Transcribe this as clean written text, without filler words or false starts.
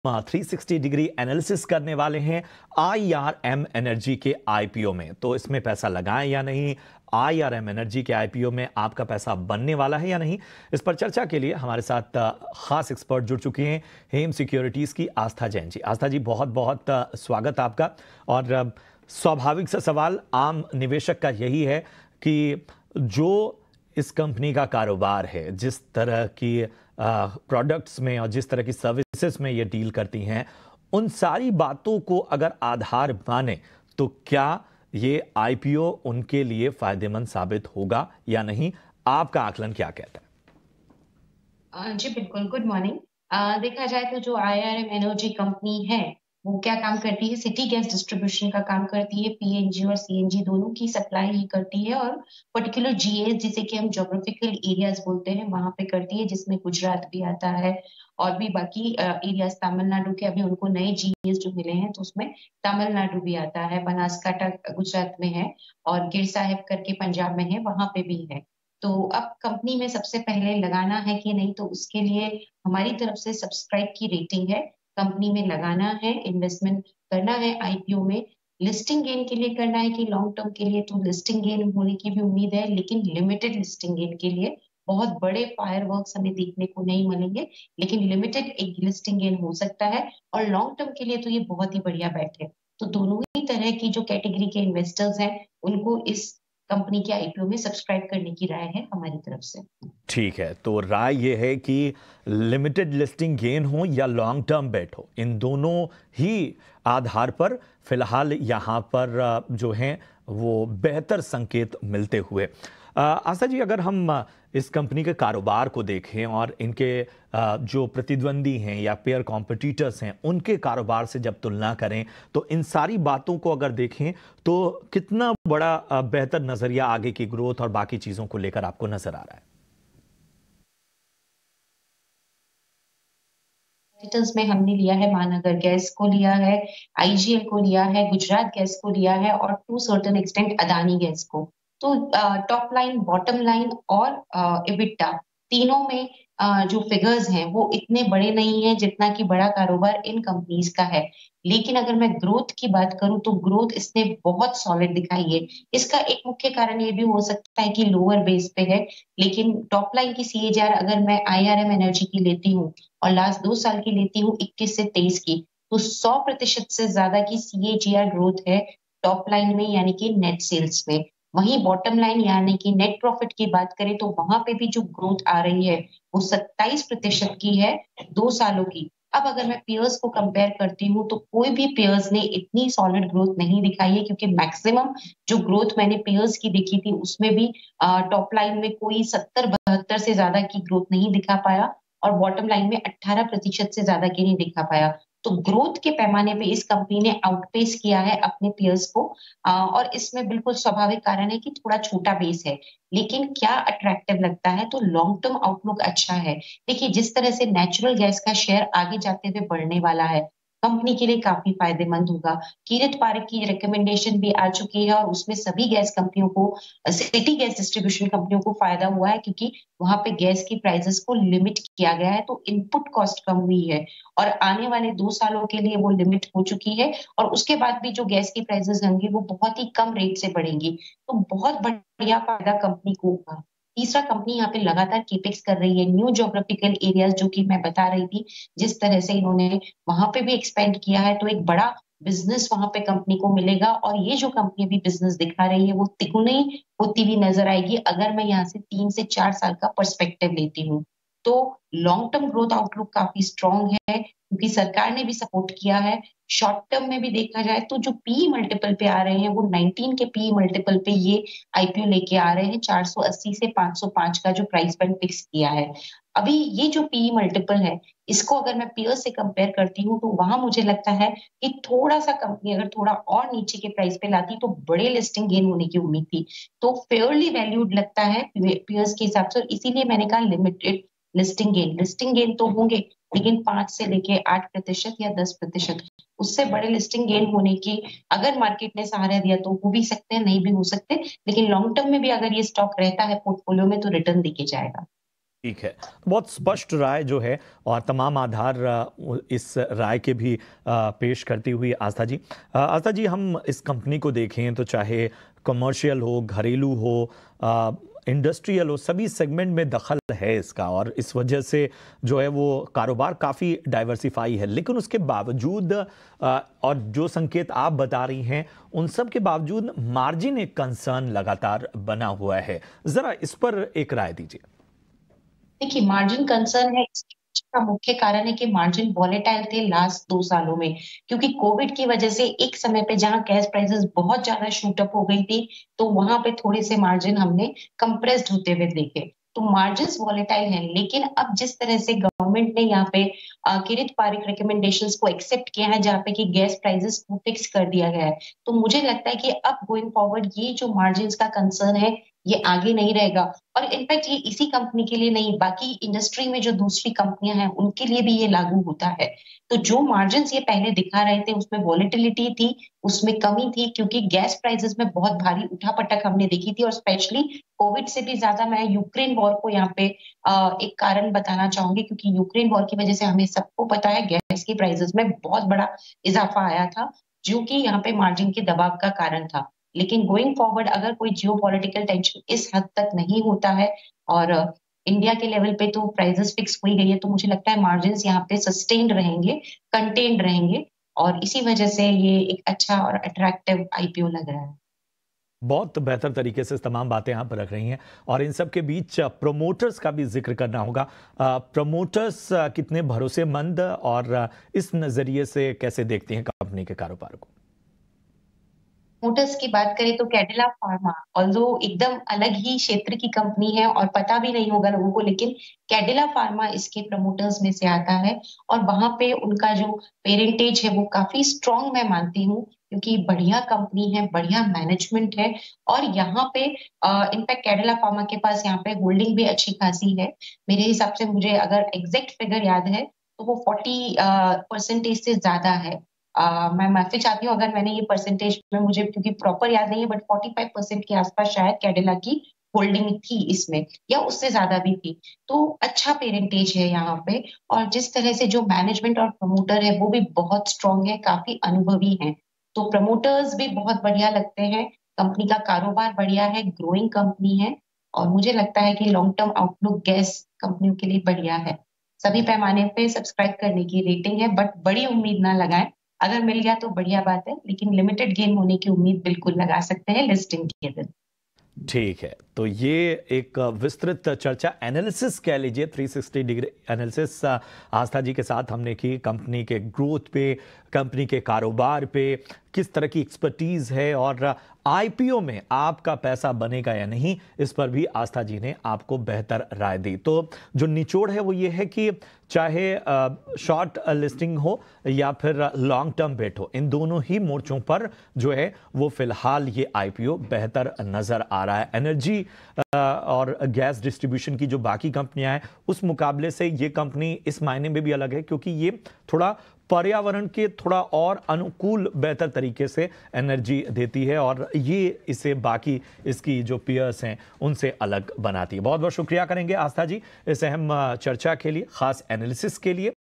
360 degree analysis करने वाले हैं IRM एनर्जी के आईपीओ में। तो इसमें पैसा लगाएं या नहीं, IRM एनर्जी के आईपीओ में आपका पैसा बनने वाला है या नहीं, इस पर चर्चा के लिए हमारे साथ खास एक्सपर्ट जुड़ चुके हैं हेम सिक्योरिटीज की आस्था जैन जी। आस्था जी, बहुत बहुत स्वागत आपका। और स्वाभाविक सा सवाल आम निवेशक का यही है कि जो इस कंपनी का कारोबार है, जिस तरह की प्रोडक्ट्स में और जिस तरह की सर्विसेज में ये डील करती हैं, उन सारी बातों को अगर आधार माने तो क्या ये आईपीओ उनके लिए फायदेमंद साबित होगा या नहीं? आपका आकलन क्या कहता है? जी बिल्कुल, गुड मॉर्निंग। देखा जाए तो जो IRM एनर्जी कंपनी है वो क्या काम करती है, सिटी गैस डिस्ट्रीब्यूशन का काम करती है, पीएनजी और सीएनजी दोनों की सप्लाई ही करती है और पर्टिकुलर जीएस जिसे कि हम ज्योग्राफिकल एरियाज बोलते हैं वहां पे करती है, जिसमें गुजरात भी आता है और भी बाकी एरियाज तमिलनाडु के अभी उनको नए जीएस जो मिले हैं तो उसमें तमिलनाडु भी आता है, बनासकांठा गुजरात में है और गिर साहिब करके पंजाब में है, वहां पे भी है। तो अब कंपनी में सबसे पहले लगाना है कि नहीं, तो उसके लिए हमारी तरफ से सब्सक्राइब की रेटिंग है, कंपनी में लगाना है, इन्वेस्टमेंट करना है आईपीओ में। लिस्टिंग गेन के लिए करना है कि लॉन्ग टर्म के लिए, तो लिस्टिंग गेन होने की भी उम्मीद है, लेकिन लिमिटेड लिस्टिंग गेन के लिए। बहुत बड़े फायरवर्क्स हमें देखने को नहीं मिलेंगे, लेकिन लिमिटेड एक लिस्टिंग गेन हो सकता है और लॉन्ग टर्म के लिए तो ये बहुत ही बढ़िया बैट है। तो दोनों ही तरह की जो कैटेगरी के इन्वेस्टर्स हैं उनको इस कंपनी के आईपीओ में सब्सक्राइब करने की राय है हमारी तरफ से। ठीक है, तो राय ये है कि लिमिटेड लिस्टिंग गेन हो या लॉन्ग टर्म बेट हो, इन दोनों ही आधार पर फिलहाल यहाँ पर जो हैं वो बेहतर संकेत मिलते हुए। आस्था जी, अगर हम इस कंपनी के कारोबार को देखें और इनके जो प्रतिद्वंदी हैं या पेयर कॉम्पिटिटर्स हैं उनके कारोबार से जब तुलना करें, तो इन सारी बातों को अगर देखें तो कितना बड़ा बेहतर नजरिया आगे की ग्रोथ और बाकी चीजों को लेकर आपको नजर आ रहा है? में हमने लिया है महानगर गैस को लिया है, आईजीएल को लिया है, गुजरात गैस को लिया है और to certain extent Adani gas को। तो टॉप लाइन, बॉटम लाइन और इबिटा तीनों में जो फिगर्स हैं वो इतने बड़े नहीं हैं जितना कि बड़ा कारोबार इन कंपनीज का है। लेकिन अगर मैं ग्रोथ की बात करूं तो ग्रोथ इसने बहुत सॉलिड दिखाई है। इसका एक मुख्य कारण ये भी हो सकता है कि लोअर बेस पे है, लेकिन टॉप लाइन की सीएजीआर अगर मैं IRM एनर्जी की लेती हूँ और लास्ट 2 साल की लेती हूँ 21 से 23 की, तो 100% से ज्यादा की सीएजीआर ग्रोथ है टॉप लाइन में, यानी कि नेट सेल्स में। वहीं बॉटम लाइन यानी कि नेट प्रॉफिट की बात करें तो वहां पे भी जो ग्रोथ आ रही है वो 27% की है 2 सालों की। अब अगर मैं पेयर्स को कंपेयर करती हूँ तो कोई भी पेयर्स ने इतनी सॉलिड ग्रोथ नहीं दिखाई है, क्योंकि मैक्सिमम जो ग्रोथ मैंने पेयर्स की देखी थी उसमें भी टॉप लाइन में कोई 70-72 से ज्यादा की ग्रोथ नहीं दिखा पाया और बॉटम लाइन में 18% से ज्यादा की नहीं दिखा पाया। तो ग्रोथ के पैमाने पे इस कंपनी ने आउटपेस किया है अपने पेयर्स को और इसमें बिल्कुल स्वाभाविक कारण है कि थोड़ा छोटा बेस है। लेकिन क्या अट्रैक्टिव लगता है, तो लॉन्ग टर्म आउटलुक अच्छा है। देखिए, जिस तरह से नेचुरल गैस का शेयर आगे जाते हुए बढ़ने वाला है, कंपनी के लिए काफी फायदेमंद होगा। किरत पारेख की रिकमेंडेशन भी आ चुकी है और उसमें सभी गैस कंपनियों को, सिटी गैस डिस्ट्रीब्यूशन कंपनियों को फायदा हुआ है, क्योंकि वहां पे गैस की प्राइसेस को लिमिट किया गया है, तो इनपुट कॉस्ट कम हुई है और आने वाले 2 सालों के लिए वो लिमिट हो चुकी है और उसके बाद भी जो गैस की प्राइसेस होंगी वो बहुत ही कम रेट से बढ़ेंगी। तो बहुत बढ़िया फायदा कंपनी को होगा। तीसरा, कंपनी यहाँ पे लगातार केपेक्स कर रही है न्यू ज्योग्राफिकल एरियाज, जो कि मैं बता रही थी, जिस तरह से इन्होंने वहां पे भी एक्सपेंड किया है, तो एक बड़ा बिजनेस वहां पे कंपनी को मिलेगा और ये जो कंपनी अभी बिजनेस दिखा रही है वो तिगुनी होती हुई नजर आएगी अगर मैं यहाँ से 3 से 4 साल का पर्सपेक्टिव लेती हूँ। तो लॉन्ग टर्म ग्रोथ आउटलुक काफी स्ट्रॉन्ग है, क्योंकि सरकार ने भी सपोर्ट किया है। शॉर्ट टर्म में भी देखा जाए तो जो पी मल्टीपल पे आ रहे हैं वो 19 के पी मल्टीपल पे ये आईपीओ लेके आ रहे हैं, 480 से 505 का जो प्राइस बैंड फिक्स किया है। अभी ये जो पी मल्टीपल है, इसको अगर मैं पीयर से कंपेयर करती हूँ तो वहां मुझे लगता है कि थोड़ा सा कंपनी अगर थोड़ा और नीचे के प्राइस पे लाती तो बड़े लिस्टिंग गेन होने की उम्मीद थी। तो फेयरली वैल्यूड लगता है पीयर्स के हिसाब से, इसीलिए मैंने कहा लिमिटेड लिस्टिंग गेन तो होंगे, लेकिन 5 से लेके 8% या 10%, उससे बड़े लिस्टिंग गेन होने की अगर मार्केट ने सहारा दिया तो हो भी सकते हैं, नहीं भी हो सकते, लेकिन लॉन्ग टर्म में भी अगर ये स्टॉक रहता है पोर्टफोलियो में तो रिटर्न देके जाएगा। ठीक है। बहुत स्पष्ट राय जो है और तमाम आधार इस राय के भी पेश करती हुई आस्था जी। आस्था जी, हम इस कंपनी को देखें तो चाहे कमर्शियल हो, घरेलू हो, इंडस्ट्रियल हो, सभी सेगमेंट में दखल है इसका और इस वजह से जो है वो कारोबार काफ़ी डाइवर्सिफाई है। लेकिन उसके बावजूद और जो संकेत आप बता रही हैं उन सब के बावजूद मार्जिन एक कंसर्न लगातार बना हुआ है। ज़रा इस पर एक राय दीजिए। देखिए, मार्जिन कंसर्न है, इसके पीछे का मुख्य कारण है कि मार्जिन वॉलेटाइल थे लास्ट 2 सालों में, क्योंकि कोविड की वजह से एक समय पे जहाँ गैस प्राइसेस बहुत ज़्यादा शूट अप हो गई थी, तो वहाँ पे थोड़े से मार्जिन हमने कंप्रेस्ड होते हुए देखे। तो मार्जिन्स वॉलेटाइल हैं, लेकिन अब जिस तरह से गवर्नमेंट ने यहाँ पे किरीट पारिक रिकमेंडेशंस को एक्सेप्ट किया है, जहाँ पे कि गैस प्राइसेस को फिक्स कर दिया गया है, तो मुझे लगता है कि अब गोइंग फॉरवर्ड ये जो मार्जिन्स का कंसर्न है, ये आगे नहीं रहेगा। और इनफैक्ट ये इसी कंपनी के लिए नहीं, बाकी इंडस्ट्री में जो दूसरी कंपनियां हैं उनके लिए भी ये लागू होता है। तो जो मार्जिन्स ये पहले दिखा रहे थे उसमें वॉलेटिलिटी थी, उसमें कमी थी, क्योंकि गैस प्राइसेस में बहुत भारी उठापटक हमने देखी थी और स्पेशली कोविड से भी ज्यादा मैं यूक्रेन वॉर को यहाँ पे एक कारण बताना चाहूंगी, क्योंकि यूक्रेन वॉर की वजह से हमें सबको पता है गैस की प्राइसेस में बहुत बड़ा इजाफा आया था, जो कि यहाँ पे मार्जिन के दबाव का कारण था। लेकिन गोइंग फॉरवर्ड अगर कोई जियोपॉलिटिकल टेंशन इस हद तक नहीं होता है और इंडिया के लेवल पे तो प्राइसेस फिक्स हो ही गई है, तो मुझे लगता है मार्जिन्स यहाँ पे सस्टेन्ड रहेंगे, कंटेन्ड रहेंगे और इसी वजह से ये एक अच्छा और अट्रैक्टिव आईपीओ लग रहा है। बहुत बेहतर तरीके से तमाम बातें आप रख रही हैं और इन सब के बीच प्रमोटर्स का भी जिक्र करना होगा। प्रमोटर्स कितने भरोसेमंद और इस नज़रिए से कैसे देखती हैं कंपनी के कारोबार को? मोटर्स की बात करें तो कैडिला फार्मा ऑल्दो एकदम अलग ही क्षेत्र की कंपनी है और पता भी नहीं होगा लोगों को, लेकिन कैडिला फार्मा इसके प्रमोटर्स में से आता है और वहां पे उनका जो पेरेंटेज है वो काफी स्ट्रांग मैं मानती हूँ, क्योंकि बढ़िया कंपनी है, बढ़िया मैनेजमेंट है और यहाँ पे इनफैक्ट कैडिला फार्मा के पास यहाँ पे होल्डिंग भी अच्छी खासी है। मेरे हिसाब से मुझे अगर एग्जैक्ट फिगर याद है तो वो 40% से ज्यादा है। मैं माफी चाहती हूँ अगर मैंने ये परसेंटेज में मुझे क्योंकि प्रॉपर याद नहीं है, बट 45% के आसपास शायद कैडिला की होल्डिंग थी इसमें या उससे ज्यादा भी थी। तो अच्छा पेरेंटेज है यहाँ पे और जिस तरह से जो मैनेजमेंट और प्रमोटर है वो भी बहुत स्ट्रांग है, काफी अनुभवी है, तो प्रमोटर्स भी बहुत बढ़िया लगते हैं। कंपनी का कारोबार बढ़िया है, ग्रोइंग कंपनी है और मुझे लगता है कि लॉन्ग टर्म आउटलुक गैस कंपनियों के लिए बढ़िया है। सभी पैमाने पे सब्सक्राइब करने की रेटिंग है, बट बड़ी उम्मीद ना लगाएं। अगर मिल गया तो बढ़िया बात है, लेकिन लिमिटेड गेन होने की उम्मीद बिल्कुल लगा सकते हैं लिस्टिंग के दिन। ठीक है, तो ये एक विस्तृत चर्चा एनालिसिस कह लीजिए, 360 डिग्री एनालिसिस आस्था जी के साथ हमने की कंपनी के ग्रोथ पे, कंपनी के कारोबार पे, किस तरह की एक्सपर्टीज है और आईपीओ में आपका पैसा बनेगा या नहीं, इस पर भी आस्था जी ने आपको बेहतर राय दी। तो जो निचोड़ है वो ये है कि चाहे शॉर्ट लिस्टिंग हो या फिर लॉन्ग टर्म बेट हो, इन दोनों ही मोर्चों पर जो है वो फिलहाल ये आईपीओ बेहतर नजर आ रहा है। एनर्जी और गैस डिस्ट्रीब्यूशन की जो बाकी कंपनियां हैं उस मुकाबले से ये कंपनी इस मायने में भी अलग है क्योंकि ये थोड़ा पर्यावरण के थोड़ा और अनुकूल बेहतर तरीके से एनर्जी देती है और ये इसे बाकी इसकी जो पीयर्स हैं उनसे अलग बनाती है। बहुत बहुत शुक्रिया करेंगे आस्था जी इस अहम चर्चा के लिए, खास एनालिसिस के लिए।